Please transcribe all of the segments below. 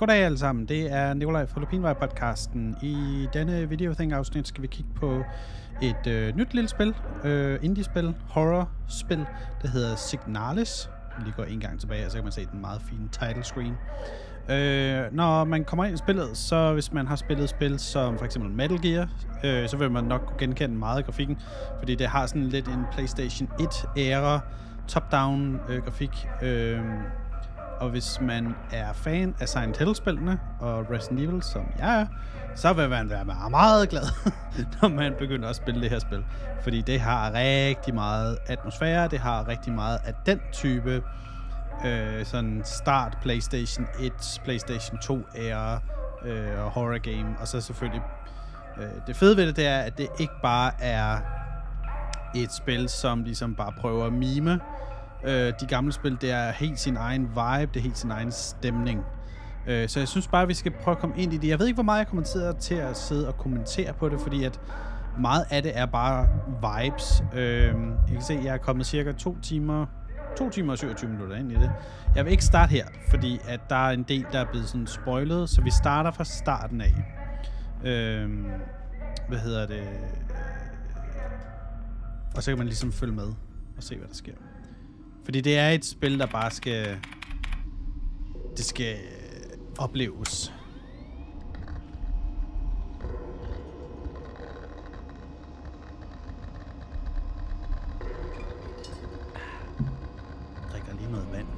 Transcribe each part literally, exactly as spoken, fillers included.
Goddag alle sammen, det er Nikolaj fra Lupinvej-podcasten. I denne videothing-afsnit skal vi kigge på et øh, nyt lille spil, øh, indie-spil, horror-spil, der hedder Signalis. Vi lige går en gang tilbage, så kan man se den meget fine title screen. Øh, når man kommer ind i spillet, så hvis man har spillet spil som for eksempel Metal Gear, øh, så vil man nok kunne genkende meget af grafikken, fordi det har sådan lidt en PlayStation et-æra top-down øh, grafik. Øh, Og hvis man er fan af Silent Hill-spillene og Resident Evil, som jeg er, så vil man være meget, meget glad, når man begynder at spille det her spil. Fordi det har rigtig meget atmosfære, det har rigtig meget af den type øh, sådan start PlayStation et, PlayStation to-æra øh, og horror game. Og så selvfølgelig øh, det fede ved det, det er, at det ikke bare er et spil, som ligesom bare prøver at mime. Øh, de gamle spil, det er helt sin egen vibe, det er helt sin egen stemning. Øh, så jeg synes bare, at vi skal prøve at komme ind i det. Jeg ved ikke, hvor meget jeg kommer til, til at sidde og kommentere på det, fordi at meget af det er bare vibes. Øh, jeg kan se, at jeg er kommet cirka to timer, to timer og syvogtyve minutter ind i det. Jeg vil ikke starte her, fordi at der er en del, der er blevet sådan spoilet, så vi starter fra starten af. Øh, hvad hedder det? Og så kan man ligesom følge med og se, hvad der sker. Fordi det er et spil, der bare skal... Det skal opleves. Jeg drikker lige noget vand.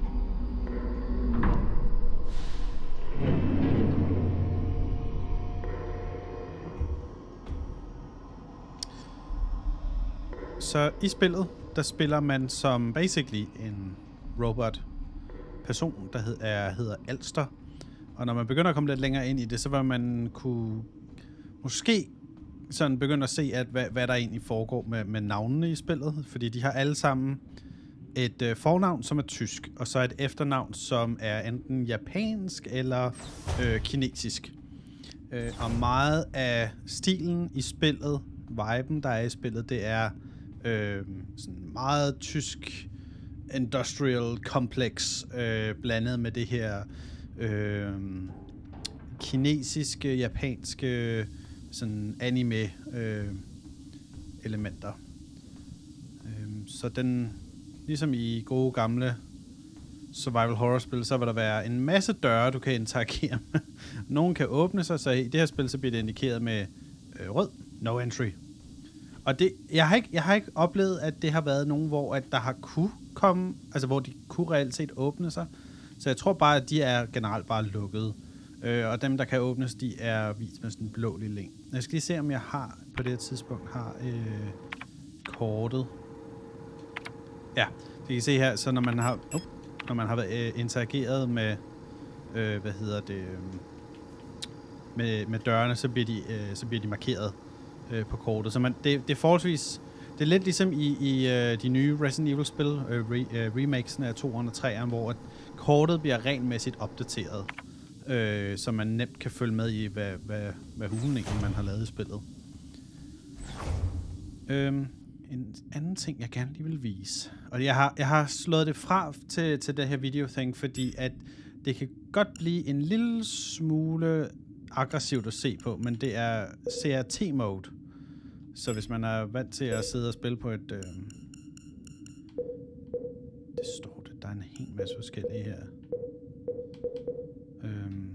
Så i spillet, der spiller man som basically en robot-person, der hed, er, hedder Alster. Og når man begynder at komme lidt længere ind i det, så vil man kunne måske sådan begynde at se, at hvad, hvad der egentlig foregår med, med navnene i spillet. Fordi de har alle sammen et øh, fornavn, som er tysk, og så et efternavn, som er enten japansk eller øh, kinesisk. Øh, og meget af stilen i spillet, viben, der er i spillet, det er Øh, sådan meget tysk industrial complex øh, blandet med det her øh, kinesiske, japanske sådan anime øh, elementer. Øh, så den, ligesom i gode gamle survival horror spil, så vil der være en masse døre, du kan interagere med. Nogle kan åbne sig, så i det her spil, så bliver det indikeret med øh, rød, no entry. Og det, jeg har ikke, jeg har ikke oplevet, at det har været nogen, hvor at der har kunne komme, altså hvor de kunne reelt set åbne sig. Så jeg tror bare, at de er generelt bare lukkede. Øh, og dem, der kan åbnes, de er vist med sådan en blå lille link. Jeg skal lige se, om jeg har på det her tidspunkt har øh, kortet. Ja, det kan I se her, så når man har, uh, når man har været øh, interageret med, øh, hvad hedder det, øh, med, med dørene, så bliver de, øh, så bliver de markeret på kortet. Så man, det, det er forholdsvis... Det er lidt ligesom i, i uh, de nye Resident Evil-spil, uh, re, uh, remakesen af toeren og treeren, hvor at kortet bliver regelmæssigt opdateret, uh, så man nemt kan følge med i, hvad, hvad, hvad hulen man har lavet i spillet. Um, en anden ting, jeg gerne lige vil vise, og jeg har, jeg har slået det fra til, til det her video-thing, fordi at det kan godt blive en lille smule aggressivt at se på, men det er C R T-mode. Så hvis man er vant til at sidde og spille på et... Øh, det står det. Der er en hel masse forskellige her. Øhm,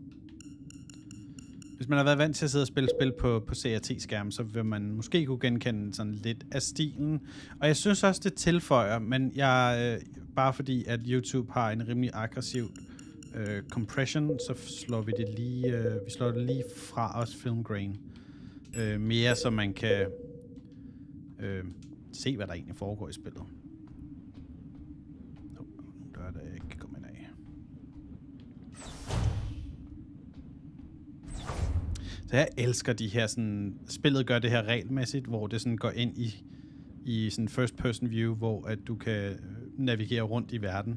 hvis man har været vant til at sidde og spille spil på, på C R T-skærmen, så vil man måske kunne genkende sådan lidt af stilen. Og jeg synes også, det tilføjer, men jeg, øh, bare fordi, at YouTube har en rimelig aggressiv øh, compression, så slår vi det lige, øh, vi slår det lige fra os film grain. Øh, mere så man kan øh, se, hvad der egentlig foregår i spillet. Oh, der er der ikke kan komme ind af. Så jeg elsker de her sådan... Spillet gør det her regelmæssigt, hvor det sådan går ind i, i sådan first person view, hvor at du kan navigere rundt i verden.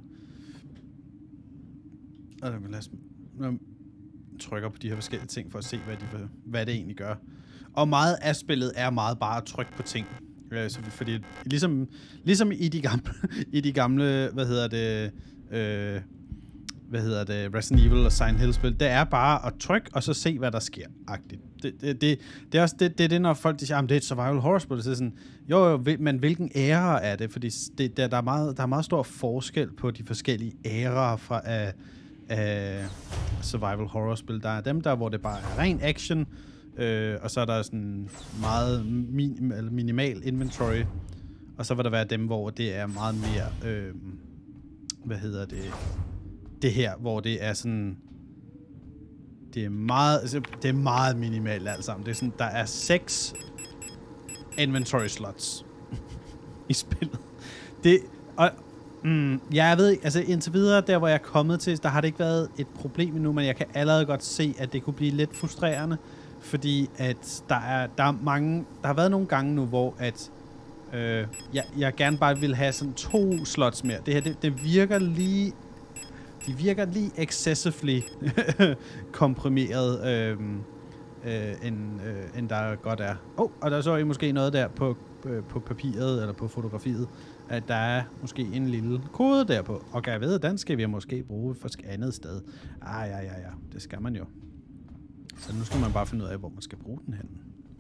Og der vil lade os, trykker på de her forskellige ting for at se, hvad, de, hvad det egentlig gør. Og meget af spillet er meget bare at trykke på ting. Øh, så fordi ligesom, ligesom i de gamle, i de gamle, hvad hedder det, øh, hvad hedder det, Resident Evil og Silent Hill-spil. Det er bare at trykke, og så se, hvad der sker. Agtigt. Det, det, det, det er også det, det, det, når folk de siger, at det er et survival horror-spil. Så er sådan, jo, jo, men hvilken æra er det? Fordi det, der, der, er meget, der er meget stor forskel på de forskellige æraer fra af, af survival horror-spil. Der er dem der, hvor det bare er ren action, øh, og så er der sådan meget min, eller minimal inventory. Og så vil der være dem, hvor det er meget mere, øh, hvad hedder det, det her, hvor det er sådan, det er meget, altså, det er meget minimalt alt sammen. Det er sådan, der er seks inventory slots i spillet. Det, og, mm, ja, jeg ved, altså indtil videre, der hvor jeg er kommet til, der har det ikke været et problem endnu, men jeg kan allerede godt se, at det kunne blive lidt frustrerende, fordi at der er, der er mange, der har været nogle gange nu, hvor at øh, jeg, jeg gerne bare vil have sådan to slots mere. Det her, det, det virker lige De virker lige excessively komprimeret, øh, øh, end, øh, end der godt er. Oh, og der så I måske noget der på, øh, på papiret, eller på fotografiet, at der er måske en lille kode derpå. Og jeg ved, den skal vi måske bruge for et andet sted. Ah, ja, ja, ja. Det skal man jo. Så nu skal man bare finde ud af, hvor man skal bruge den hen.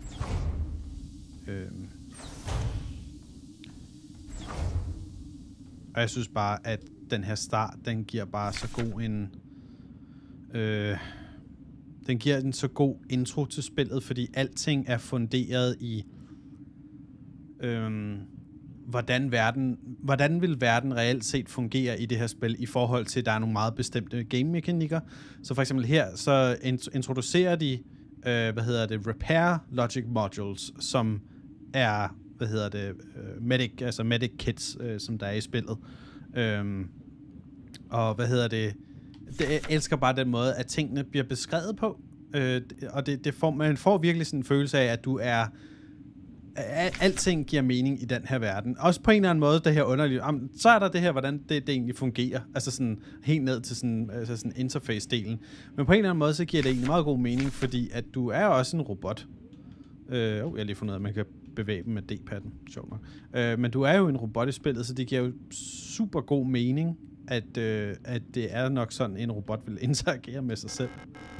Øh. Og jeg synes bare, at den her start, den giver bare så god en... Øh, den giver en så god intro til spillet, fordi alting er funderet i... Øh, hvordan verden... Hvordan vil verden reelt set fungere i det her spil, i forhold til, at der er nogle meget bestemte game-mekanikker. Så for eksempel her, så introducerer de, øh, hvad hedder det, Repair Logic Modules, som er, hvad hedder det, uh, medic, altså medic kits, uh, som der er i spillet. Um, og hvad hedder det, det, jeg elsker bare den måde, at tingene bliver beskrevet på, uh, og det, det får, man får virkelig sådan en følelse af, at du er, at alting giver mening i den her verden. Også på en eller anden måde, det her underligt, um, så er der det her, hvordan det, det egentlig fungerer, altså sådan helt ned til sådan, altså sådan interface-delen. Men på en eller anden måde, så giver det egentlig meget god mening, fordi at du er også en robot. Uh, oh, jeg har lige fundet ud af, at man kan bevæge dem med D-padden. Sjovt nok. Uh, men du er jo en robot i spillet, så det giver jo super god mening, at, uh, at det er nok sådan, en robot vil interagere med sig selv.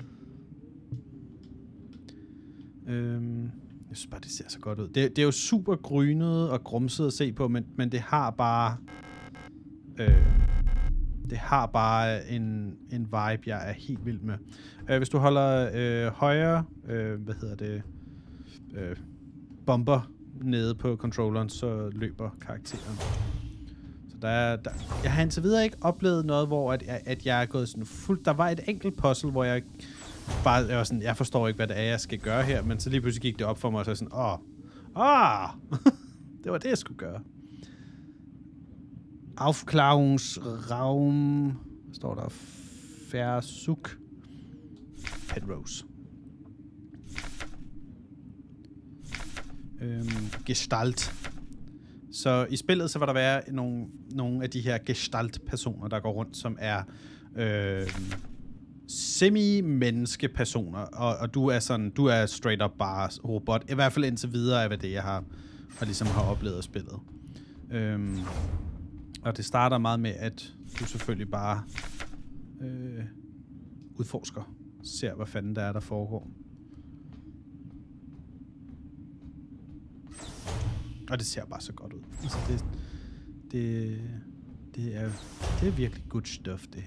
Uh, jeg synes bare, det ser så godt ud. Det, det er jo super grynet og grumset at se på, men, men det har bare... Uh, det har bare en, en vibe, jeg er helt vild med. Uh, hvis du holder uh, højre... Uh, hvad hedder det... Uh, bomber nede på controlleren, så løber karakteren. Så der er, der, jeg har indtil videre ikke oplevet noget, hvor at, at jeg er gået sådan fuldt... Der var et enkelt puzzle, hvor jeg bare jeg var sådan, jeg forstår ikke, hvad det er, jeg skal gøre her, men så lige pludselig gik det op for mig, og så var sådan, åh, åh, det var det, jeg skulle gøre. Aufklärungsraum, hvad står der? Versuch Penrose. Øhm, Gestalt. Så i spillet så vil der være nogle, nogle af de her Gestalt-personer, der går rundt, som er øh, semi-menneske-personer, og, og du er sådan, du er straight up bare robot, i hvert fald indtil videre af hvad det jeg har, har ligesom har oplevet af spillet. Øhm, og det starter meget med, at du selvfølgelig bare øh, udforsker, ser hvad fanden der er, der foregår. Og det ser bare så godt ud. Altså det, det, det, er, det er virkelig good stuff, det her.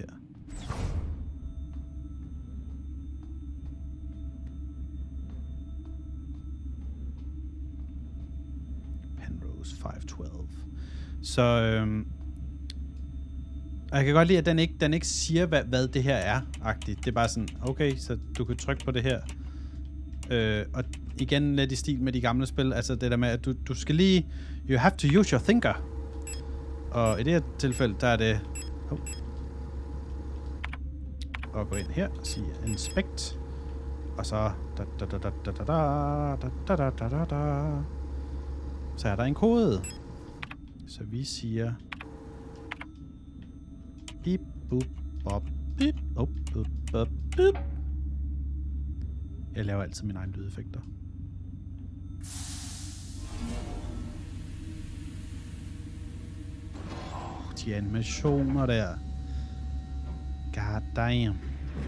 Penrose fem tolv. Så øhm, og jeg kan godt lide, at den ikke, den ikke siger, hvad, hvad det her er, agtigt. Det er bare sådan, okay, så du kan trykke på det her. Øh, og igen lidt i stil med de gamle spil, altså det der med, at du, du skal lige, you have to use your thinker. Og i det her tilfælde, der er det, oh, og gå ind her og sige inspect, og så, da, da, da, da, da, da, da, da, da, da, da, så er der en kode. Så vi siger, bip, bup, bop, bip, op, bup, bup, bip. Jeg laver altid mine egne lydeffekter. Oh, de animationer der. God damn.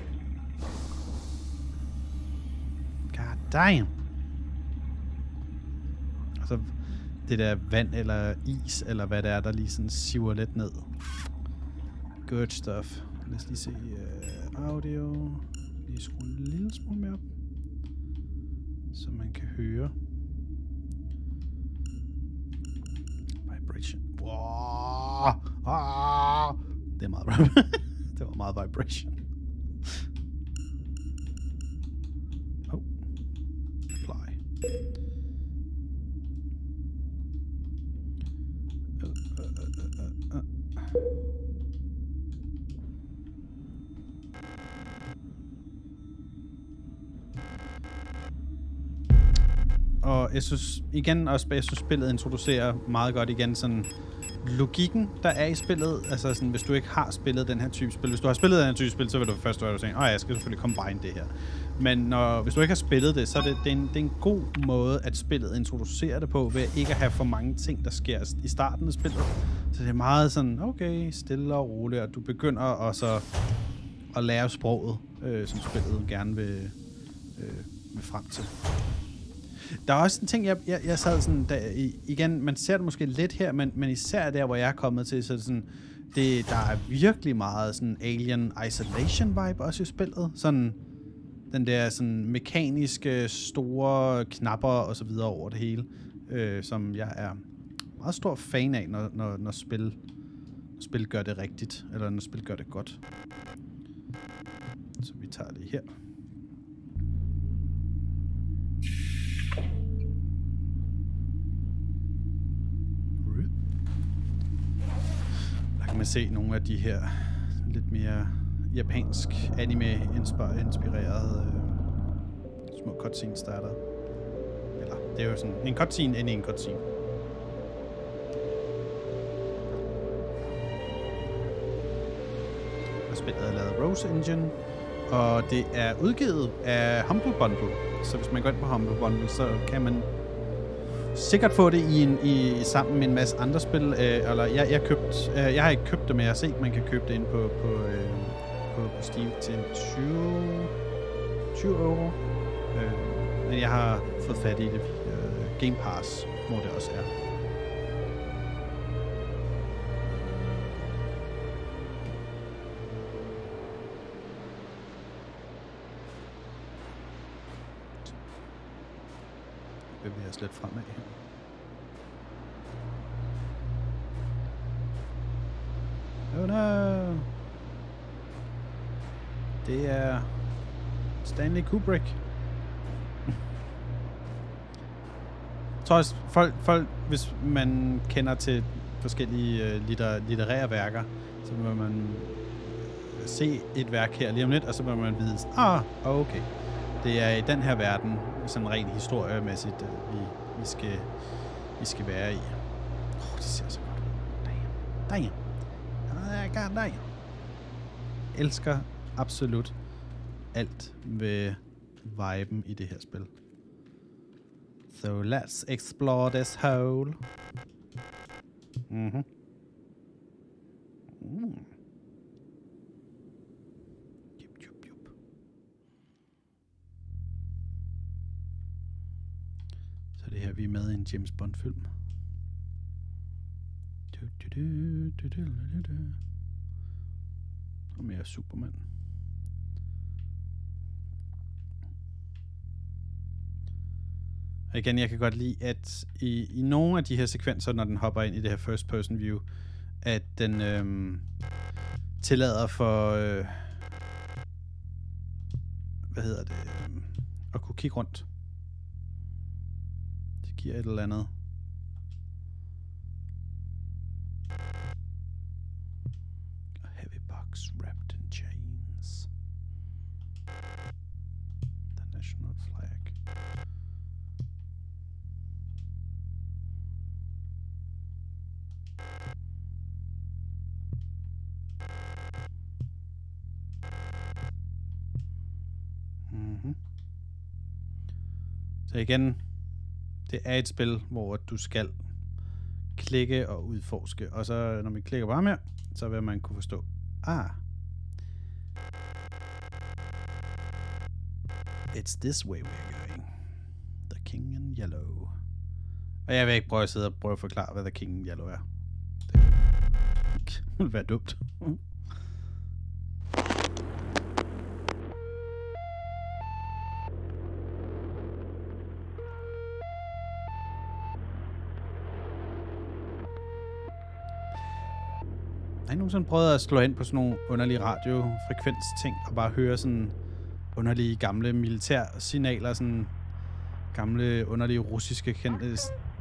God damn. Og så det der vand eller is, eller hvad det er, der lige sådan siver lidt ned. Good stuff. Lad os lige se uh, audio. Lige skrue en lille smule mere op, så man kan høre. Vibration. Wow. Ah. Det er meget det var meget vibration. Oh. Apply. Uh, uh, uh, uh, uh. Og jeg synes igen også, jeg synes spillet introducerer meget godt igen sådan logikken, der er i spillet. Altså sådan, hvis du ikke har spillet den her type spil. Hvis du har spillet den her type spil, så vil du først være, at du tænker, åh, jeg skal selvfølgelig combine det her. Men når, hvis du ikke har spillet det, så er det, det, er en, det er en god måde, at spillet introducerer det på, ved ikke at have for mange ting, der sker i starten af spillet. Så det er meget sådan, okay, stille og roligt, og du begynder også at lære sproget, øh, som spillet gerne vil, øh, vil frem til. Der er også en ting, jeg, jeg, jeg sad sådan, der, igen, man ser det måske lidt her, men, men især der, hvor jeg er kommet til, så er det sådan, det, der er virkelig meget sådan Alien Isolation vibe også i spillet. Sådan, den der sådan mekaniske, store knapper og så videre over det hele, øh, som jeg er meget stor fan af, når, når, når spil, når spil gør det rigtigt, eller når spil gør det godt. Så vi tager det her. Man se nogle af de her lidt mere japansk anime-inspirerede øh, små cutscenes, der er der. Eller, det er jo sådan en cutscene ind i en cutscene. Og spillet er lavet Rose Engine, og det er udgivet af Humble Bundle. Så hvis man går ind på Humble Bundle, så kan man sikkert få det i, en, i sammen med en masse andre spil. Øh, eller jeg, jeg, købt, øh, jeg har ikke købt det, men jeg har set, man kan købe det ind på, på, øh, på, på Steam til tyve euro. Øh, men jeg har fået fat i det via øh, Game Pass, hvor det også er. Bevæger os lidt fremad her. Oh no! Det er Stanley Kubrick. Jeg tror også, folk, folk, hvis man kender til forskellige uh, litter, litterære værker, så vil man se et værk her lige om lidt, og så vil man vide, ah, okay. Det er i den her verden, sådan rent historiemæssigt, vi, vi, skal, vi skal være i. Åh, oh, det ser så godt ud. Damn. Damn. Damn. Elsker absolut alt ved viben i det her spil. So let's explore this hole. Mhm. Mm. Det her, vi er med i en James Bond-film. Og mere Superman. Og igen, jeg kan godt lide, at i, i nogle af de her sekvenser, når den hopper ind i det her first person view, at den øhm, tillader for øh, hvad hedder det, øh, at kunne kigge rundt. Det giver et eller andet. A heavy box wrapped in chains. The national flag. Mhm. Så igen, det er et spil, hvor du skal klikke og udforske. Og så når man klikker bare mere, så vil man kunne forstå, ah, It's this way we're going. The King in Yellow. Og jeg vil ikke prøve at sidde og prøve at forklare, hvad The King in Yellow er. Det vil være dumt. Jeg har nogensinde prøvet at slå ind på sådan nogle underlige radiofrekvens-ting og bare høre sådan underlige gamle militærsignaler, sådan gamle underlige russiske kendte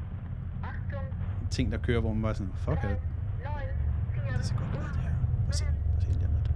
ting, der kører, hvor man bare sådan, fuck it. Det er så godt noget, det her. Prøv at se. Prøv at se lige om lidt.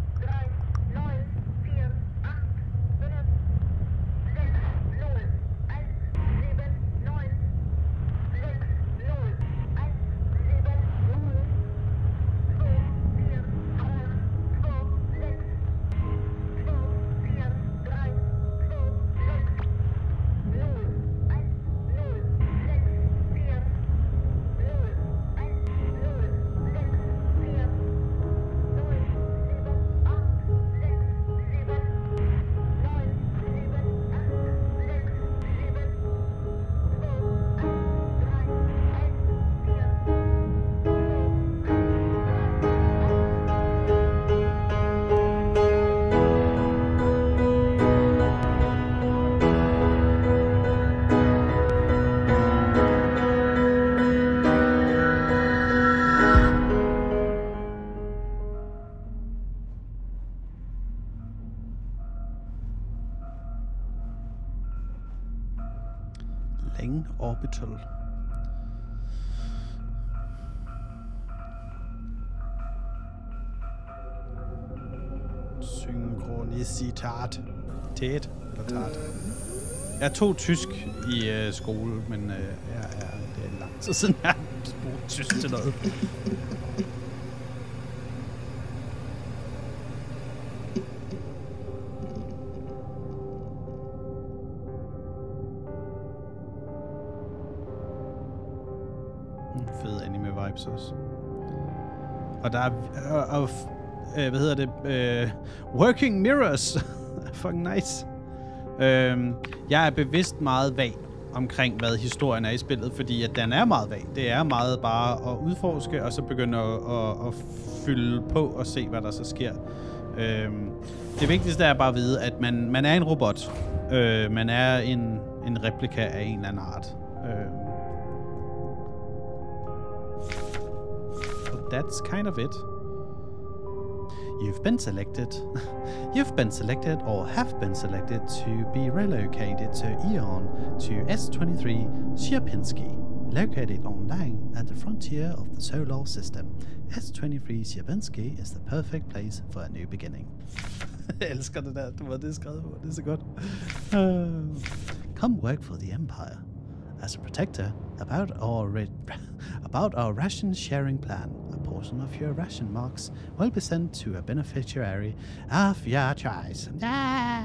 Lang Orbital. Synkronicitat. Tæt eller tart. Jeg tog tysk i øh, skole, men øh, jeg er, det er lang tid siden, jeg har brugt tysk til noget. Fed anime vibes også. Og der er og, og, øh, hvad hedder det? Øh, working mirrors. Fucking nice. Øh, jeg er bevidst meget vag omkring, hvad historien er i spillet, fordi at den er meget vag. Det er meget bare at udforske, og så begynde at, at, at fylde på og se, hvad der så sker. Øh, det vigtigste er bare at vide, at man, man er en robot. Øh, man er en, en replika af en eller anden art. Øh, That's kind of it. You've been selected. You've been selected or have been selected to be relocated to Eon to S twenty-three Sierpinski, located on Lang at the frontier of the solar system. S twenty-three Sierpinski is the perfect place for a new beginning. Jeg elsker det der, du var det skrevet på. Det er så godt. Uh, come work for the Empire. As a protector, about our about our ration sharing plan, a portion of your ration marks will be sent to a beneficiary of your choice. Ah!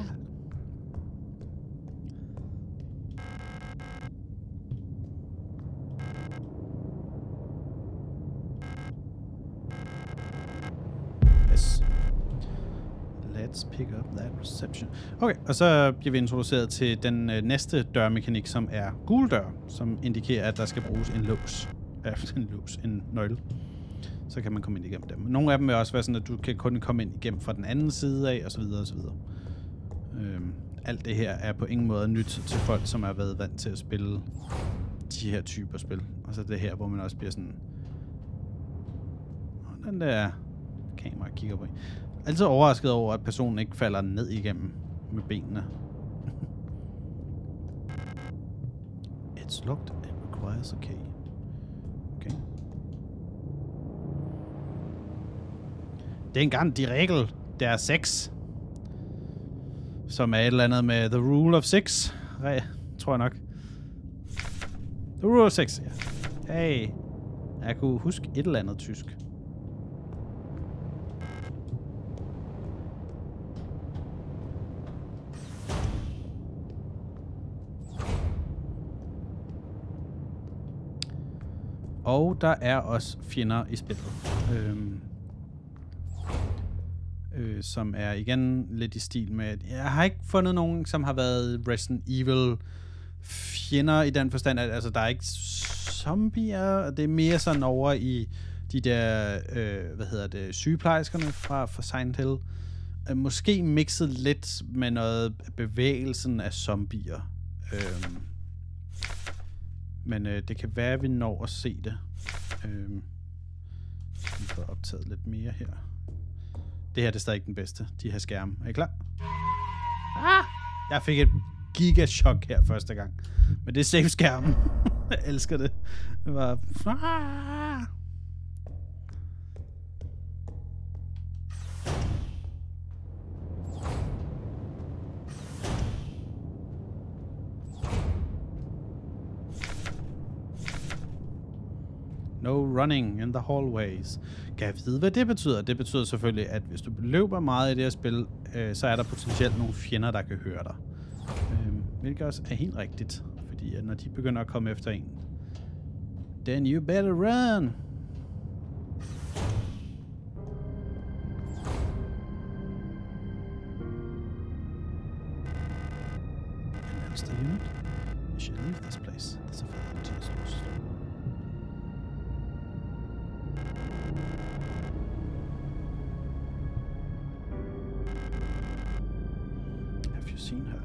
Yes. Let's pick up that reception. Okay, og så bliver vi introduceret til den øh, næste dørmekanik, som er gul dør, som indikerer, at der skal bruges en lås. Ja, en lås, en nøgle. Så kan man komme ind igennem dem. Nogle af dem vil også være sådan, at du kan kun komme ind igennem fra den anden side af, og så videre, og så videre. Øhm, alt det her er på ingen måde nyt til folk, som har været vant til at spille de her typer spil. Og så det her, hvor man også bliver sådan... Den der kamera kigger på. Altid overrasket over, at personen ikke falder ned igennem med benene. It's locked and requires a key. Okay. Det er engang de regel, der er seks. Som er et eller andet med The Rule of Six. Re, tror jeg nok. The Rule of Six, ja. Hey. Jeg kunne huske et eller andet tysk. Og der er også fjender i spillet. Øhm. øh, som er igen lidt i stil med... Jeg har ikke fundet nogen, som har været Resident Evil fjender i den forstand, at altså, der er ikke zombier, det er mere sådan over i de der, øh, hvad hedder det, sygeplejerskerne fra, fra Silent Hill. Øh, måske mixet lidt med noget bevægelsen af zombier. Øh, men øh, det kan være, at vi når at se det. Øh, vi får optaget lidt mere her. Det her det er stadig den bedste, de her skærme. Er I klar? Ah! Jeg fik et gigachok her første gang. Men det er save-skærmen. Jeg elsker det. Det var... Ah! No running in the hallways. Kan jeg vide, hvad det betyder? Det betyder selvfølgelig, at hvis du løber meget i det her spil, øh, så er der potentielt nogle fjender, der kan høre dig. Øh, hvilket også er helt rigtigt. Fordi at når de begynder at komme efter en, then you better run! And that's the unit. You should leave this place. There's a further to us. Seen her.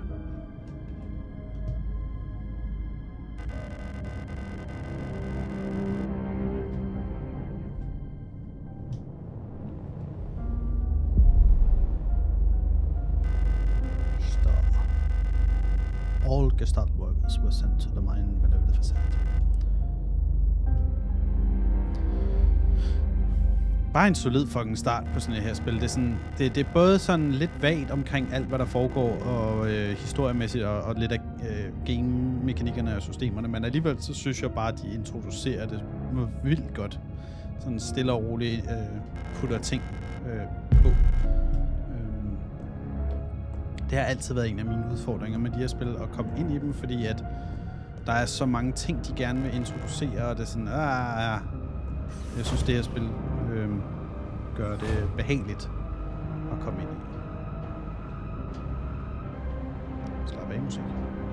Star. All Gestalt workers were sent to the mine below the facade. Bare en solid fucking start på sådan et her spil. Det er, sådan, det, det er både sådan lidt vagt omkring alt, hvad der foregår, og øh, historiemæssigt, og, og lidt af øh, game-mekanikkerne og systemerne, men alligevel så synes jeg bare, at de introducerer det vildt godt. Sådan stille og roligt øh, putter ting øh, på. Øh, det har altid været en af mine udfordringer med de her spil, at komme ind i dem, fordi at der er så mange ting, de gerne vil introducere, og det er sådan, ah, jeg synes, det her spil øh, gør det behageligt at komme ind i. Slap af musik.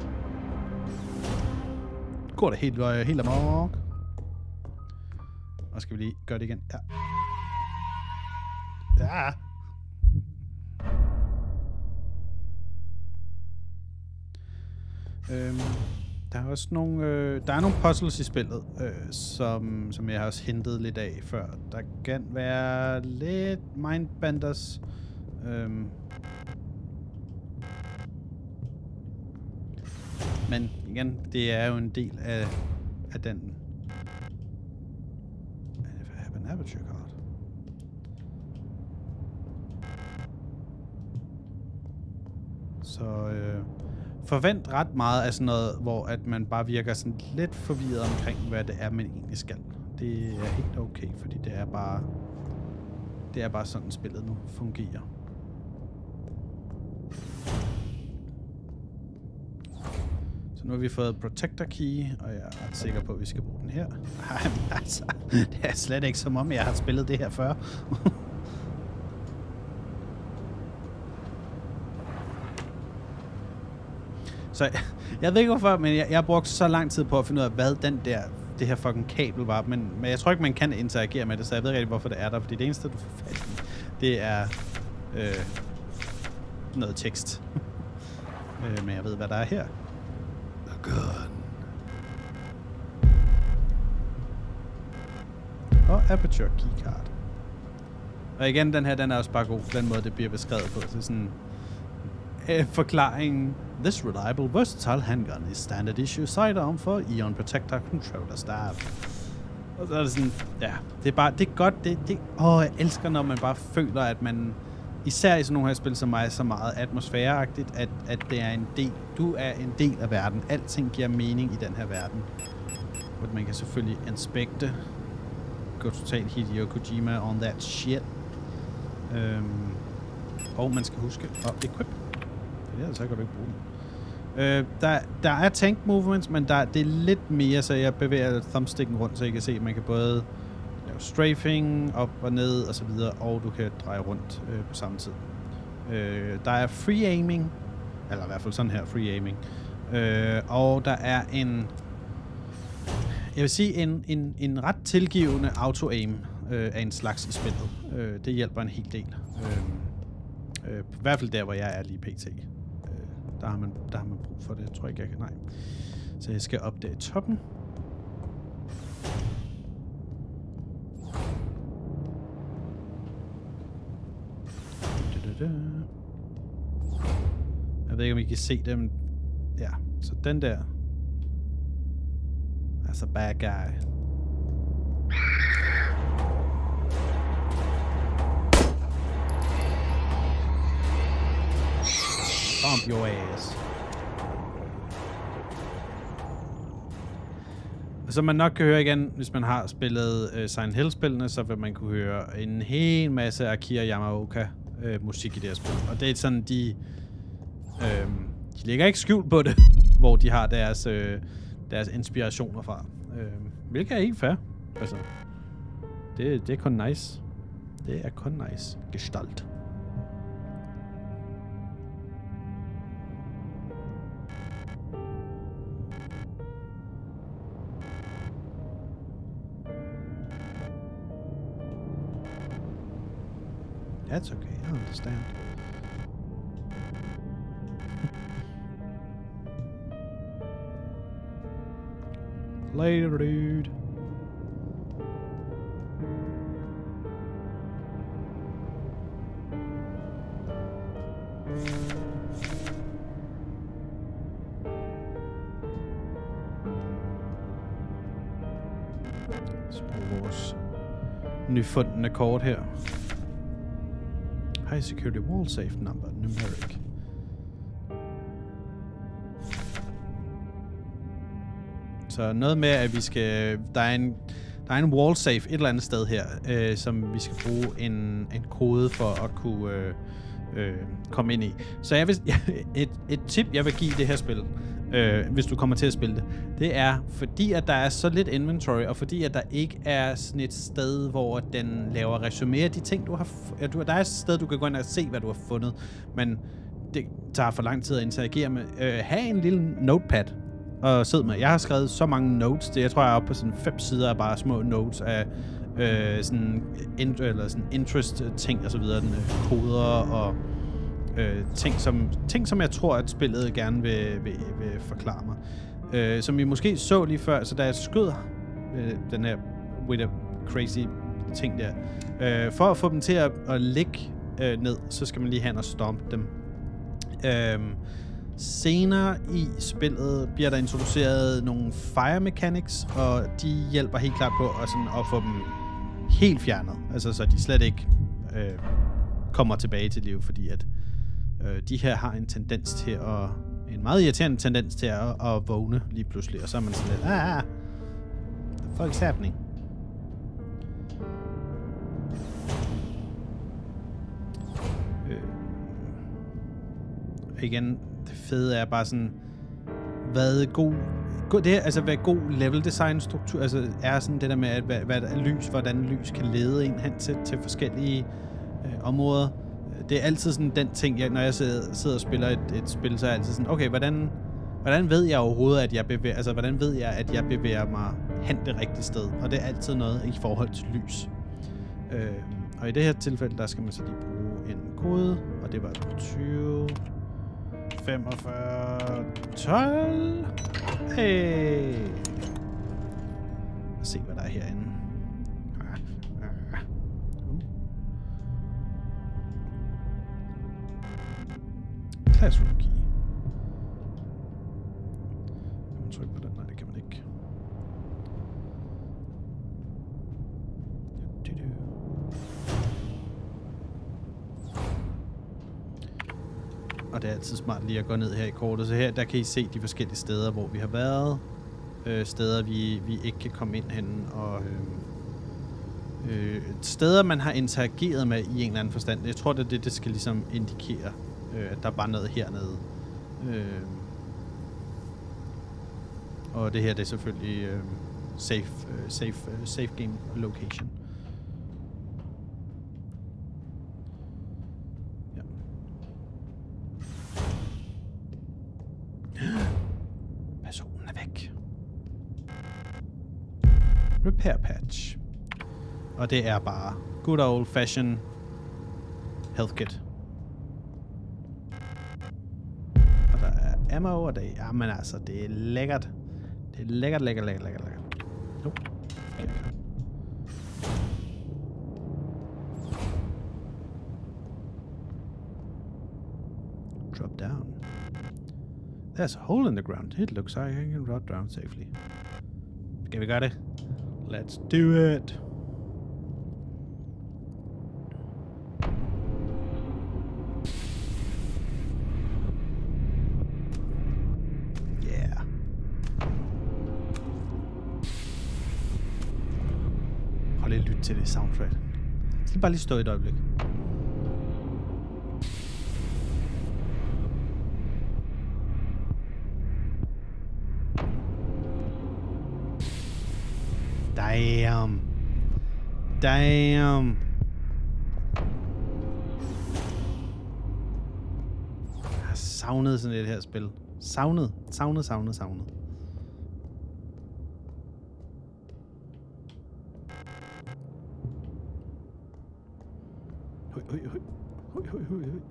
Går det helt, helt amok? Og skal vi lige gøre det igen? Ja. Ja. Øhm. Der er også nogle, øh, der er nogle puzzles i spillet, øh, som, som jeg har også hentet lidt af før. Der kan være lidt mindbenders. Øhm. Men igen, det er jo en del af, af den... I have an aperture card. Så... Øh, forvent ret meget af sådan noget, hvor at man bare virker sådan lidt forvirret omkring, hvad det er, man egentlig skal. Det er helt okay, fordi det er bare, det er bare sådan, spillet nu fungerer. Så nu har vi fået Protector Key, og jeg er ret sikker på, at vi skal bruge den her. Ej, men altså, det er slet ikke som om, jeg har spillet det her før. Så jeg ved ikke hvorfor, men jeg, jeg brugte så lang tid på at finde ud af, hvad den der, det her fucking kabel var. Men, men jeg tror ikke, man kan interagere med det, så jeg ved ikke rigtig, hvorfor det er der. Fordi det eneste, du får fat i, det er øh, noget tekst. øh, men jeg ved, hvad der er her. The gun. Og Aperture Keycard. Og igen, den her, den er også bare god. Den måde, det bliver beskrevet på. Så sådan... Øh, forklaringen. This reliable, versatile handgun is standard issue sidearm for Eon Protector Controller Staff. Og så er det sådan, ja, det er bare, det er godt, det, det, åh, jeg elsker, når man bare føler, at man, især i sådan nogle her spil som mig, så meget atmosfæreagtigt, at, at det er en del, du er en del af verden. Alting giver mening i den her verden. Og man kan selvfølgelig inspekte, gå totalt Hideo Kojima on that shit. Øhm, og man skal huske at equip. Det er så kan du ikke bruge den. Øh, der, der er tank movements, men der, det er lidt mere, så jeg bevæger thumbsticken rundt, så I kan se, at man kan både lave strafing, op og ned og så videre, og du kan dreje rundt øh, på samme tid. Øh, der er free aiming, eller i hvert fald sådan her free aiming, øh, og der er en, jeg vil sige en, en, en ret tilgivende auto-aim øh, af en slags i spillet. Øh, det hjælper en hel del. Øh, øh, I hvert fald der, hvor jeg er lige pt. Øh, der, har man, der har man brug for det, jeg tror ikke, jeg kan. Nej. Så jeg skal op der i toppen. Jeg ved ikke, om I kan se dem. Ja, så den der. That's a bad guy. Bump your ass. Som man nok kan høre igen, hvis man har spillet uh, Silent Hill-spillene, så vil man kunne høre en hel masse Akira Yamaoka uh, musik i det her spil. Og det er sådan, de... Uh, de lægger ikke skjult på det, hvor de har deres, uh, deres inspirationer fra. Uh, hvilket er helt fair. Altså, det, det er kun nice. Det er kun nice. Gestalt. That's okay, I understand. Later, dude. Så bruger vores nyfundne kort her. High security wall safe number, numeric. Så noget med, at vi skal... Der er en, der er en wall safe et eller andet sted her, øh, som vi skal bruge en, en kode for at kunne øh, øh, komme ind i. Så jeg vil, et, et tip, jeg vil give det her spil, øh, hvis du kommer til at spille det, det er, fordi at der er så lidt inventory, og fordi at der ikke er sådan et sted, hvor den laver resumé af de ting, du har... Ja, du, der er et sted, du kan gå ind og se, hvad du har fundet, men det tager for lang tid at interagere med. Øh, have en lille notepad og sid med. Jeg har skrevet så mange notes, det jeg tror, jeg er oppe på sådan fem sider af bare små notes af øh, sådan, in, eller sådan interest-ting og så videre, den, øh, koder og øh, ting, som, ting, som jeg tror, at spillet gerne vil, vil, vil forklare mig. Øh, som vi måske så lige før, så da jeg skød øh, den her with a crazy ting der, øh, for at få dem til at, at ligge øh, ned, så skal man lige hen og stompe dem. Øh, senere i spillet bliver der introduceret nogle fire mechanics, og de hjælper helt klart på at, sådan, at få dem helt fjernet. Altså, så de slet ikke øh, kommer tilbage til liv, fordi at øh, de her har en tendens til at... En meget irriterende tendens til at, at vågne lige pludselig, og så er man sådan lidt... Ah, the fuck's happening? Øh, igen, det fede er bare sådan... Hvad god... god det er, altså, hvad god level design struktur... Altså, er sådan det der med, at, hvad, hvad er lys, hvordan lys kan lede en hen til, til forskellige øh, områder. Det er altid sådan den ting, jeg, når jeg sidder, sidder og spiller et, et spil, så er jeg altid sådan, okay, hvordan, hvordan ved jeg overhovedet, at jeg bevæger, altså hvordan ved jeg, at jeg bevæger mig hen det rigtige sted? Og det er altid noget i forhold til lys. Øh, og i det her tilfælde, der skal man så lige bruge en kode, og det var tyve, femogfyrre, tolv. Hey! Lad os se, hvad der er herinde. Classroom key. Kan man trykke på den? Nej, det kan man ikke. Og det er altid smart lige at gå ned her i kortet. Så her, der kan I se de forskellige steder, hvor vi har været. Øh, steder, vi, vi ikke kan komme ind hen. Og øh, øh, steder, man har interageret med i en eller anden forstand. Jeg tror, det er det, det skal ligesom indikere. Øh, der er bare noget hernede. Øh, og det her, det er selvfølgelig øh, safe, øh, safe, øh, safe game location. repair patch. Og det er bare good old fashion health kit. Og der er ammo, og det er, jamen altså, det er lækkert. Det er lækkert, lækkert, lækkert, lækkert, lækkert. Jo. Okay. Drop down. There's a hole in the ground. It looks like I can drop down safely. Okay, we got it. Let's do it. Yeah. Prøv lige at lytte til det soundtrack. Jeg skal bare lige stå et øjeblik. Damn. Damn. Jeg har savnet sådan et her spil. Savnet. Savnet, savnet, savnet. Høj, høj, høj. Høj, høj, høj, høj.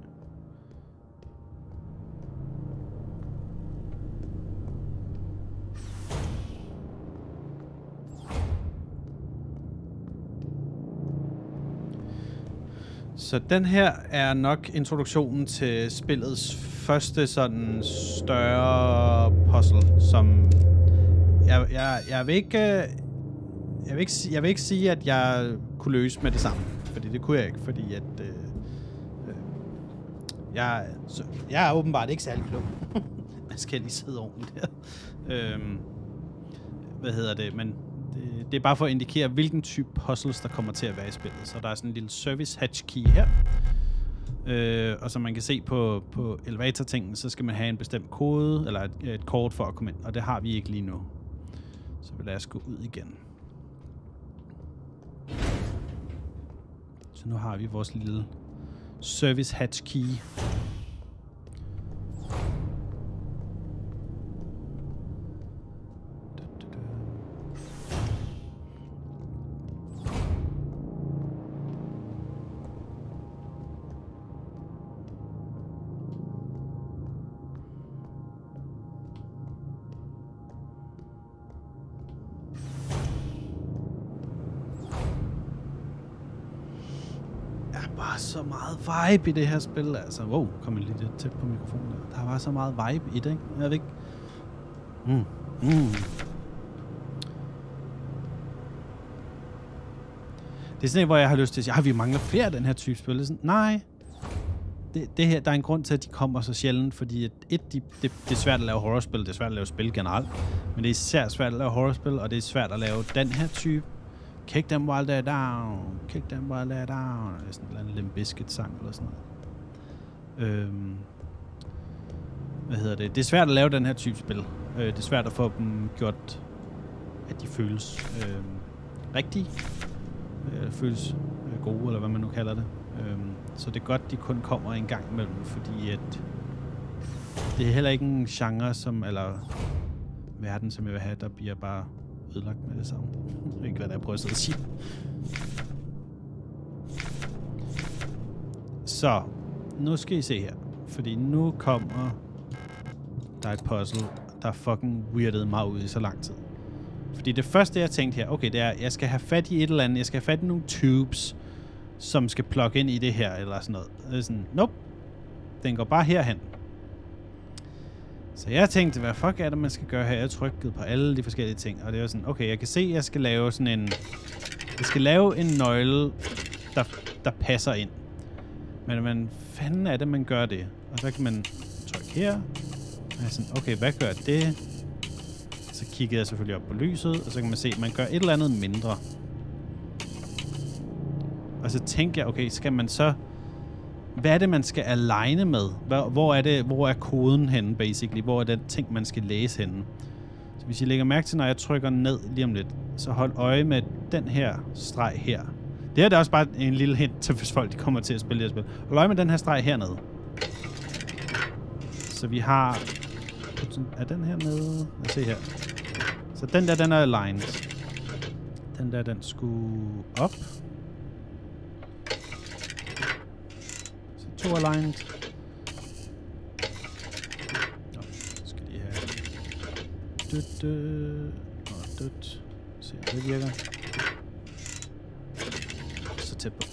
Så den her er nok introduktionen til spillets første sådan større puzzle, som jeg, jeg, jeg vil ikke jeg vil ikke jeg vil ikke sige at jeg kunne løse med det samme, fordi det kunne jeg ikke, fordi at øh, øh, jeg så, jeg er åbenbart ikke særlig klog. Jeg skal lige sidde ordentligt her. Øhm, hvad hedder det? Men Det, det er bare for at indikere, hvilken type puzzles, der kommer til at være i spillet. Så der er sådan en lille service hatch key her. Øh, og som man kan se på, på elevator-tingen, så skal man have en bestemt kode, eller et, et kort for at komme ind. Og det har vi ikke lige nu. Så lad os gå ud igen. Så nu har vi vores lille service hatch key. Så meget vibe i det her spil, altså. Wow, kom jeg lige lidt tæt på mikrofonen der. Der var så meget vibe i det, ikke? Jeg ved ikke. Mm. Mm. Det er sådan et, hvor jeg har lyst til at sige, at vi mangler flere af den her type spil. Sådan, nej. Det, det her, der er en grund til, at de kommer så sjældent, fordi at et, de, det, det er svært at lave horrorspil, det er svært at lave spil generelt, men det er især svært at lave horrorspil, og det er svært at lave den her type. Kick them while they're down. Kick them while they're down. Det er sådan en eller anden Limp Bizkit-sang eller sådan noget. Øhm. Hvad hedder det? Det er svært at lave den her type spil. Øh, det er svært at få dem gjort, at de føles øh, rigtige. Øh, føles øh, gode, eller hvad man nu kalder det. Øhm. Så det er godt, de kun kommer en gang imellem, fordi at det er heller ikke en genre, som, eller verden, som jeg vil have, der bliver bare ødelagt med det samme. Jeg ved ikke, hvad der er prøvet at sige. Så, nu skal I se her. Fordi nu kommer der et puzzle, der fucking weirdede mig ud i så lang tid. Fordi det første, jeg tænkte her, okay, det er, jeg skal have fat i et eller andet, jeg skal have fat i nogle tubes, som skal plukke ind i det her, eller sådan noget. Det er sådan, nope. Den går bare herhen. Så jeg tænkte, hvad fuck er det, man skal gøre her? Jeg trykkede på alle de forskellige ting, og det var sådan, okay, jeg kan se, at jeg skal lave sådan en... Jeg skal lave en nøgle, der, der passer ind. Men hvordan fanden er det, man gør det? Og så kan man trykke her. Og jeg er sådan, okay, hvad gør det? Så kiggede jeg selvfølgelig op på lyset, og så kan man se, at man gør et eller andet mindre. Og så tænker jeg, okay, skal man så... Hvad er det, man skal aligne med? Hvor, hvor, er det, hvor er koden henne, basically? Hvor er den ting, man skal læse henne? Så hvis I lægger mærke til, når jeg trykker ned lige om lidt, så hold øje med den her streg her. Det her det er også bare en lille hint til, hvis folk de kommer til at spille det her spil. Hold øje med den her streg hernede. Så vi har... Er den her nede? Lad os se her. Så den der, den er aligned. Den der, den skulle op. Så to aligned. Nå, skal de have... Dødt, dødt. Og dødt. Se om det virker. Så tæt på.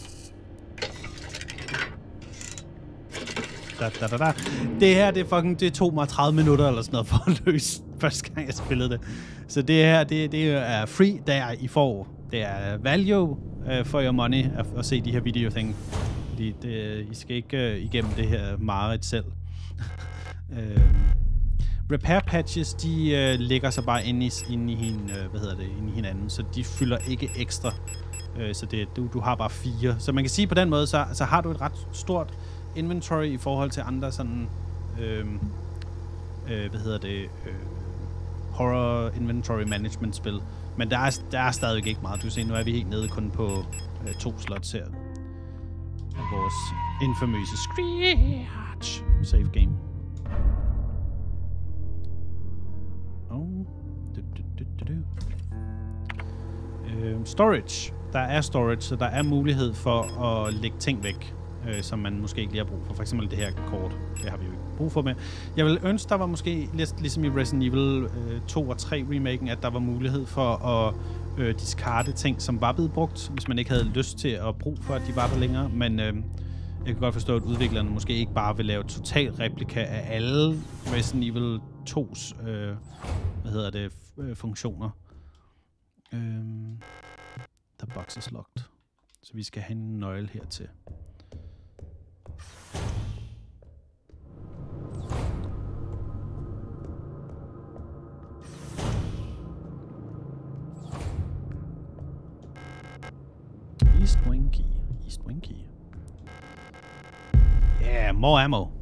Da, da, da, da. Det her, det er fucking, det tog mig tredive minutter eller sådan noget for at løse første gang jeg spillede det. Så det her, det, det er free, der I får. Det er value uh, for your money at, at se de her video ting. Fordi det, I skal ikke uh, igennem det her mareridt selv. uh, repair patches, de uh, ligger så bare inde i, inde i, hin, uh, hvad hedder det, inde i hinanden, så de fylder ikke ekstra. Uh, så det, du, du har bare fire. Så man kan sige på den måde, så, så har du et ret stort inventory i forhold til andre sådan, øh, øh, hvad hedder det, øh, horror inventory management spil. Men der er, der er stadig ikke meget. Du ser, nu er vi helt nede kun på øh, to slots her. Af vores infamøse Screech save game. Oh. Du, du, du, du, du. Øh, storage. Der er storage, så der er mulighed for at lægge ting væk, Øh, som man måske ikke lige har brug for. For eksempel det her kort. Det har vi jo ikke brug for med. Jeg vil ønske, der var måske lidt ligesom i Resident Evil øh, to og tre remaken, at der var mulighed for at øh, discarde ting, som var blevet brugt, hvis man ikke havde lyst til at bruge for, at de var der længere. Men øh, jeg kan godt forstå, at udviklerne måske ikke bare vil lave total replika af alle Resident Evil to's øh, hvad hedder det, øh, funktioner. Øh, the box is locked. Så vi skal have en nøgle hertil. East Wing Key. East Wing Key. Yeah, more ammo. Um,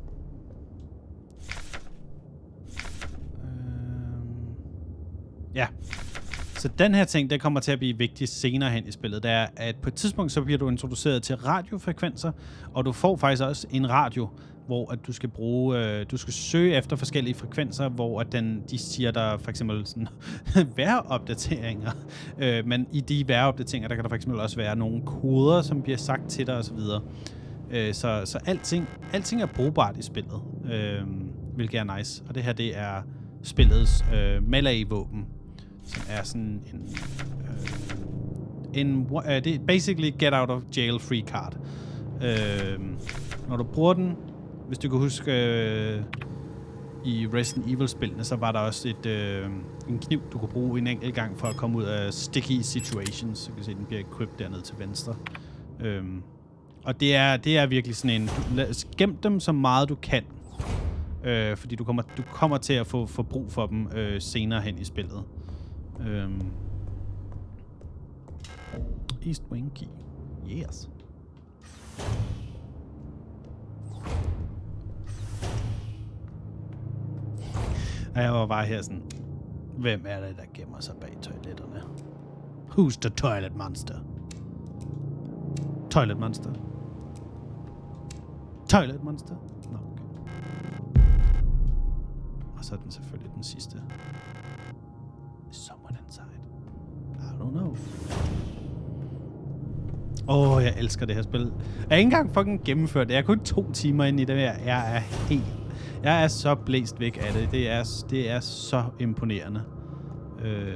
ja. Så den her ting, det kommer til at blive vigtigt senere hen i spillet. Det er, at på et tidspunkt, så bliver du introduceret til radiofrekvenser, og du får faktisk også en radio, hvor at du skal bruge, øh, du skal søge efter forskellige frekvenser, hvor at den, de siger der for eksempel sådan vejropdateringer. Øh, men i de vejropdateringer, der kan der for eksempel også være nogle koder, som bliver sagt til dig osv. Øh, så så alting, alting er brugbart i spillet, øh, hvilket er nice. Og det her, det er spillets øh, melee-våben, som er sådan en, øh, en uh, det er basically get out of jail free card. Øh, når du bruger den, hvis du kan huske, øh, i Resident Evil-spillene, så var der også et, øh, en kniv, du kunne bruge en enkelt gang for at komme ud af sticky situations. Så du kan se, den bliver equipped dernede til venstre. Øh, og det er, det er virkelig sådan en, du, gem dem så meget du kan. Øh, fordi du kommer, du kommer til at få, få brug for dem øh, senere hen i spillet. Øh, East Wing Key. Yes. Og jeg var bare her sådan, hvem er det, der gemmer sig bag toiletterne? Who's the toilet monster? Toilet monster. Toilet monster. Nå, okay. Og så er den selvfølgelig den sidste. Is someone inside? I don't know. Åh, oh, jeg elsker det her spil. Jeg har ikke engang fucking gennemført det. Jeg er kun to timer inde i det her. Jeg er helt... Jeg er så blæst væk af det. Det er, det er så imponerende. Øh,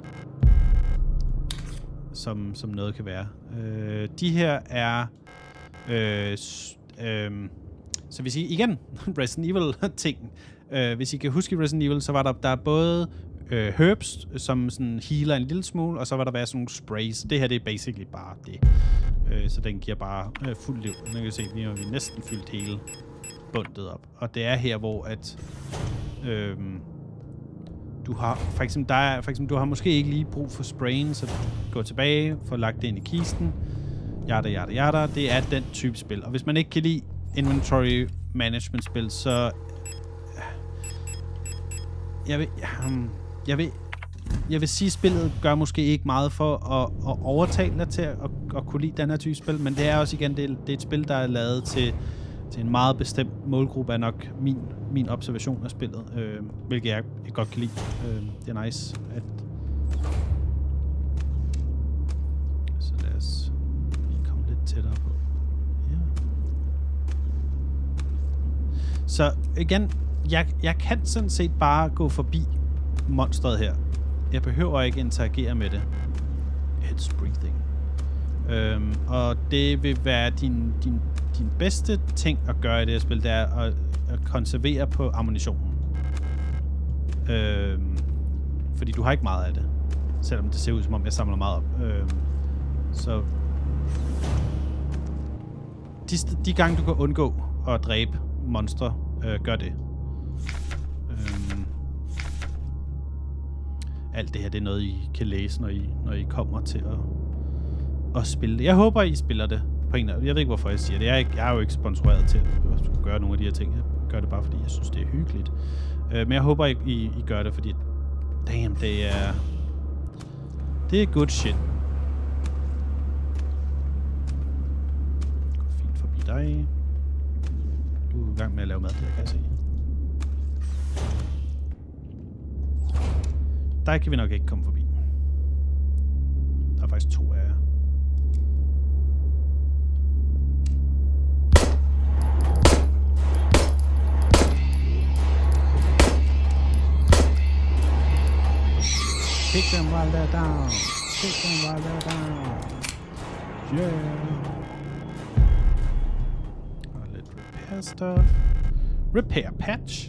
som, som noget kan være. Øh, de her er... Øh, øh, så hvis I... Igen, Resident Evil-ting. Øh, hvis I kan huske i Resident Evil, så var der, der er både øh, herbs, som sådan healer en lille smule, og så var der være sådan nogle sprays. Det her, det er basically bare det. Øh, så den giver bare øh, fuld liv. Nu kan I se, vi har vi næsten fyldt hele bundet op. Og det er her, hvor at øhm, du har for eksempel, der er, for eksempel du har måske ikke lige brug for sprayen, så gå tilbage, få lagt det ind i kisten. Jada, jada, jada. Det er den type spil. Og hvis man ikke kan lide inventory management spil, så jeg vil, jeg vil, jeg vil sige, at spillet gør måske ikke meget for at, at overtale dig til at, at, at kunne lide den her type spil, men det er også igen, det er, det er et spil, der er lavet til til en meget bestemt målgruppe, er nok min, min observation af spillet, øh, hvilket jeg, jeg godt kan lide. Øh, det er nice, at tættere på. Ja. Så igen, jeg, jeg kan sådan set bare gå forbi monstret her. Jeg behøver ikke interagere med det. It's breathing. Øhm, og det vil være din, din, din bedste ting at gøre i det her spil, det er at, at konservere på ammunitionen. Øhm, fordi du har ikke meget af det. Selvom det ser ud som om jeg samler meget op. Øhm, så de, de gange du kan undgå at dræbe monstre, øh, gør det. Øhm, alt det her, det er noget I kan læse, når I, når I kommer til at, at spille det. Jeg håber I spiller det på en. Jeg ved ikke hvorfor jeg siger det. Jeg er, ikke, jeg er jo ikke sponsoreret til at gøre nogle af de her ting. Jeg gør det bare fordi jeg synes det er hyggeligt. Øh, men jeg håber I, I, I gør det, fordi damn, det er det er good shit. Gå fint forbi dig. Du er i gang med at lave mad, det kan jeg se. Der kan vi nok ikke komme forbi. Der er faktisk to af jer. Kick them while they're down. Kick them while they're down. Yeah. Og lidt repair stuff. Repair patch.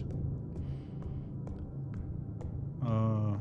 Og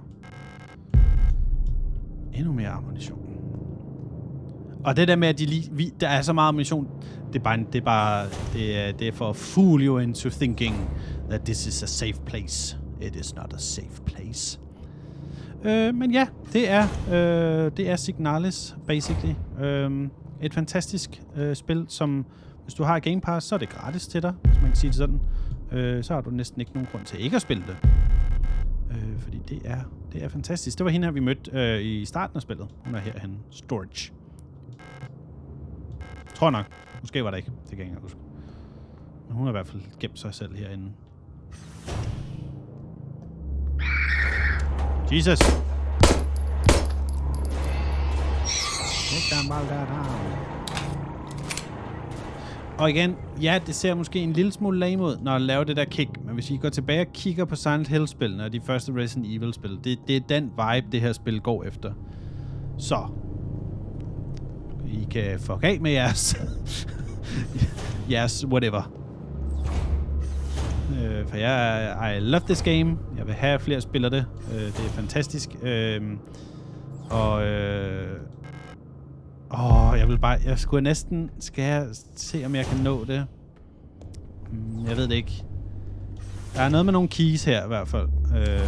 endnu mere ammunition. Og det der med, at de lige, vi, der er så meget ammunition, det er bare, det er, bare det er, det er for at fool you into thinking that this is a safe place. It is not a safe place. Øh, men ja, det er, øh, det er Signalis, basically. Øh, et fantastisk øh, spil, som hvis du har Game Pass, så er det gratis til dig, hvis man kan sige det sådan. Øh, så har du næsten ikke nogen grund til ikke at spille det. Øh, fordi det er, det er fantastisk. Det var hende her, vi mødte øh, i starten af spillet. Hun er herhen. Storage. Tror nok. Måske var det ikke. Det kan jeg ikke huske. Men hun har i hvert fald gemt sig selv herinde. Jesus! Og igen, ja, det ser måske en lille smule lame ud, når jeg laver det der kick. Men hvis I går tilbage og kigger på Silent Hill-spillene og de første Resident Evil-spil, det, det er den vibe, det her spil går efter. Så. I kan fuck af med jeres... jeres whatever. Øh, for jeg I love this game. Jeg vil have flere spiller det. Øh, det er fantastisk. Øh, og... Øh, åh, jeg vil bare... Jeg skulle næsten... Skal jeg se, om jeg kan nå det? Mm, jeg ved det ikke. Der er noget med nogle keys her, i hvert fald. Øh,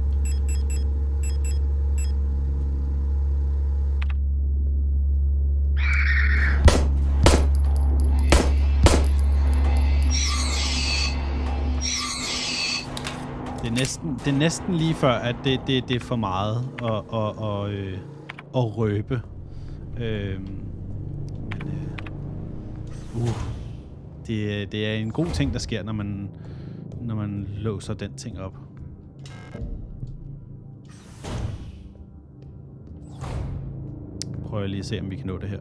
Det er næsten, det er næsten lige før, at det, det, det er for meget at, at, at, øh, at røbe. Øh, men, øh, uh, det, det er en god ting, der sker, når man, når man låser den ting op. Prøver lige at se, om vi kan nå det her.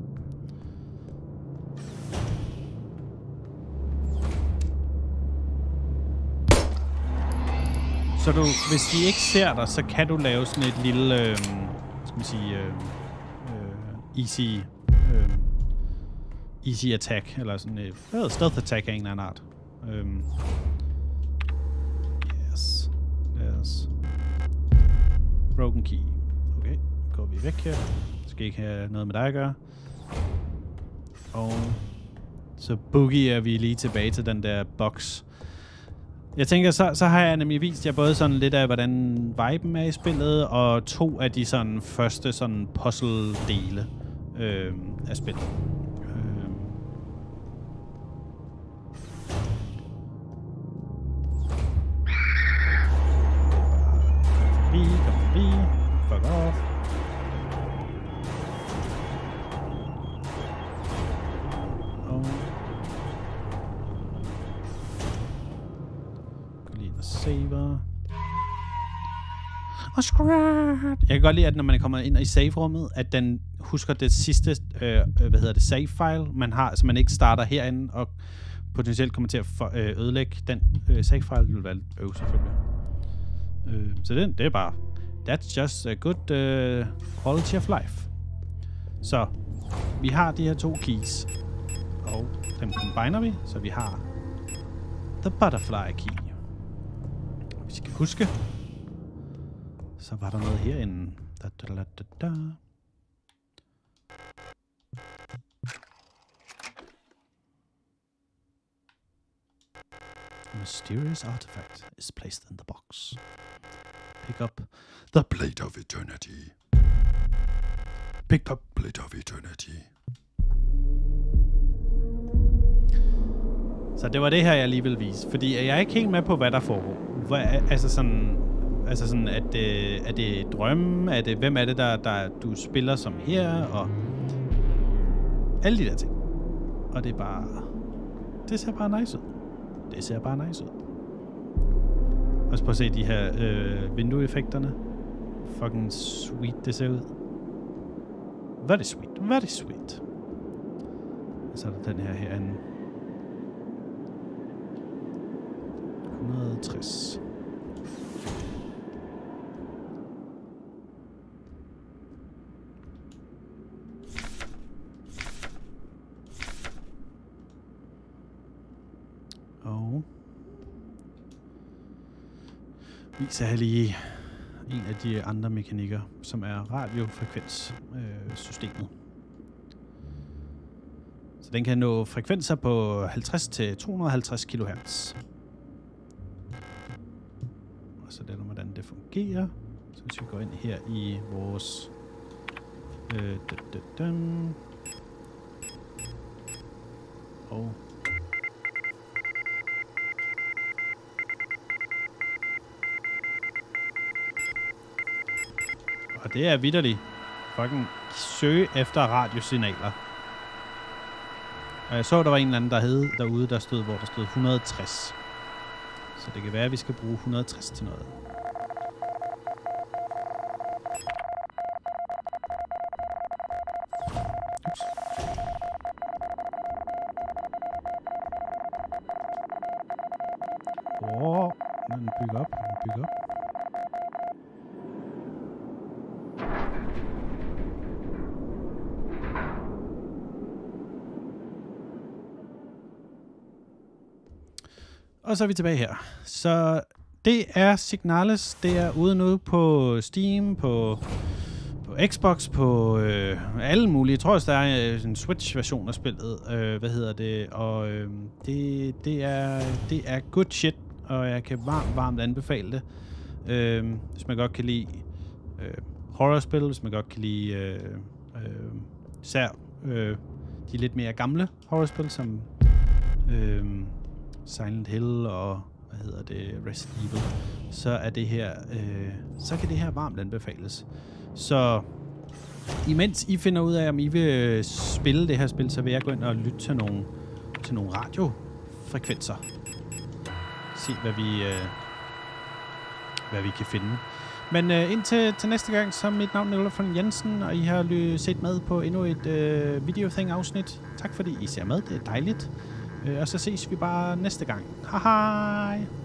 Så du, hvis de ikke ser dig, så kan du lave sådan et lille, øh, skal man sige, øh, øh, easy, øh, easy attack, eller sådan et øh, stealth attack af en eller anden art. Øh, yes, yes. Broken key. Okay, går vi væk her. Skal ikke have noget med dig at gøre. Og så boogie er vi lige tilbage til den der box. Jeg tænker, så, så har jeg nemlig vist jer både sådan lidt af, hvordan viben er i spillet, og to af de sådan første sådan puzzle-dele øh, af spillet. Øh. Kom forbi, kom forbi. Fuck off. Og saver. Og scrat. Jeg kan godt lide, at når man er kommet ind i save-rummet, at den husker det sidste, øh, hvad hedder det, save file, man har, så man ikke starter herinde og potentielt kommer til at for, øh, ødelægge den øh, save file, det vil være lidt øv selvfølgelig. Øh, så det, det er bare, that's just a good uh, quality of life. Så vi har de her to keys, og dem combiner vi, så vi har the butterfly key. Vi skal huske, så var der noget herinde. Da, da, da, da, da. A mysterious artifact is placed in the box. Pick up the Blade of Eternity. Pick up Blade of Eternity. Så det var det her, jeg lige vil vise. Fordi jeg er ikke helt med på, hvad der foregår. Hvad, altså sådan... Altså sådan, at det, er det drømme? Er det, hvem er det, der, der du spiller som her? Og alle de der ting. Og det er bare... Det ser bare nice ud. Det ser bare nice ud. Også prøv at se de her øh, vindueeffekterne. Fucking sweet, det ser ud. Very sweet, very sweet. Og så er der den her herinde. et hundrede og tres. Og viser jeg lige en af de andre mekanikker, som er radiofrekvenssystemet. Øh, Så den kan nå frekvenser på halvtreds til to hundrede og halvtreds kilohertz. Og så det er, hvordan det fungerer. Så hvis vi går ind her i vores... Øh, da, da, da. Og... Og det er vitterligt. Fucking søge efter radiosignaler. Og jeg så, der var en eller anden, der hed derude, der stod, hvor der stod et hundrede og tres. Så det kan være, at vi skal bruge et hundrede og tres til noget. Ups. Åh, den bygger op, den bygger op. Og så er vi tilbage her. Så det er Signalis. Det er ude nu på Steam, på, på Xbox, på øh, alle mulige. Jeg tror også, der er en Switch-version af spillet. Øh, hvad hedder det? Og øh, det, det, er, det er good shit, og jeg kan varmt, varmt anbefale det. Øh, hvis man godt kan lide øh, horrorspil, hvis man godt kan lide øh, øh, især øh, de lidt mere gamle horrorspil, som... Øh, Silent Hill og hvad hedder det, Resident Evil, så er det her, øh, så kan det her varmt anbefales. Så imens I finder ud af, om I vil spille det her spil, så vil jeg gå ind og lytte til nogle, til nogle radiofrekvenser. Se, hvad vi, øh, hvad vi kan finde. Men øh, indtil til næste gang, så er mit navn Nikolaj von Jensen, og I har set med på endnu et øh, Videothing-afsnit. Tak fordi I ser med, det er dejligt. Og så ses vi bare næste gang. Hej hej!